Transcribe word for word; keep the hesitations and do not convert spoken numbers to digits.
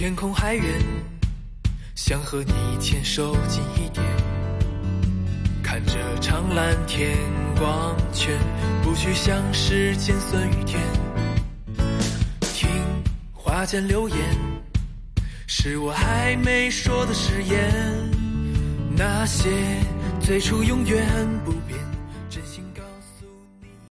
天空还远，想和你牵手近一点，看着长蓝天光圈，不去想世间酸与甜。听花间流言，是我还没说的誓言，那些最初永远不变。